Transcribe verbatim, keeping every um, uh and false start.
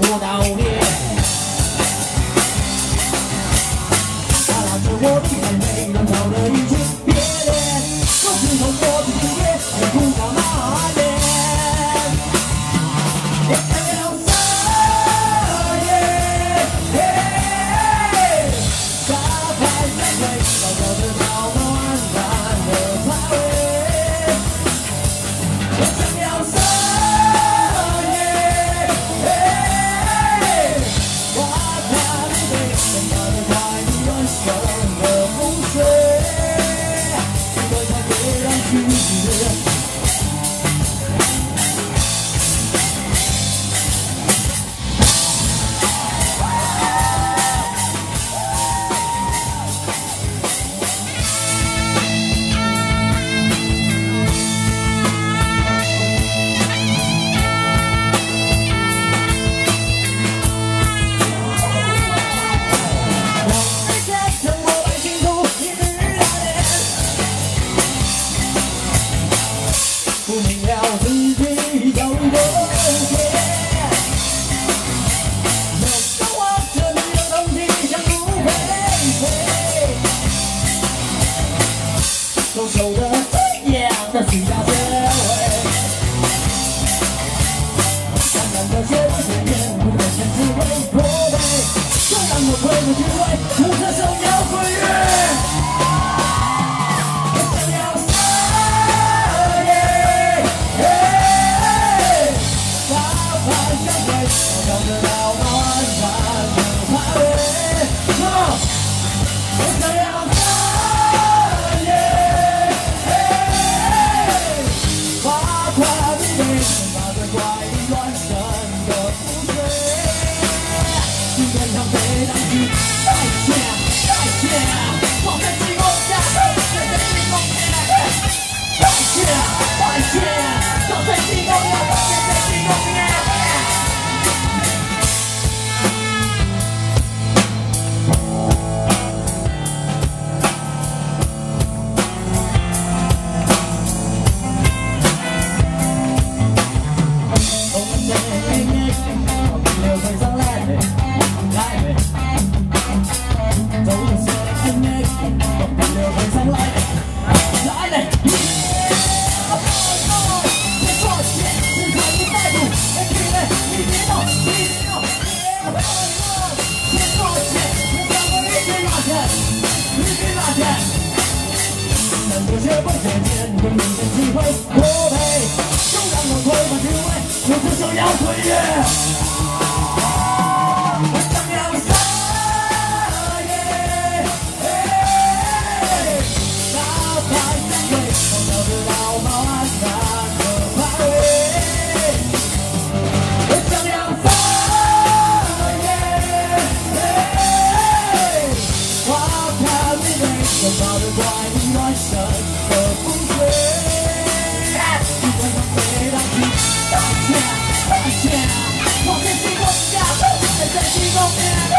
多道裂。他拉着我的眼泪，浪潮的一起别恋，都是从我的世界，我哭到满脸。我想要色夜，沙滩相会，小小的岛岛安然的排位。我想要色夜，花开玫瑰，等它的快意乱生的风水，一个才会让句子。 不明了自己走的路线，有时我这里的东西像不会飞，都守着这样的虚假社会，淡淡的写着宣言，不可先只会破败，就让我退回去为无这首摇滚乐。 这些不见面，有明天机会破配，就让我退回去为我这首摇滚乐。我想要色夜，大牌相会，小小的老猫安然的排位。我想要色夜，花开玫瑰，热闹的怪异乱生。 的风水，一个人飞上去，大家大家，我跟星空下，在这星空下。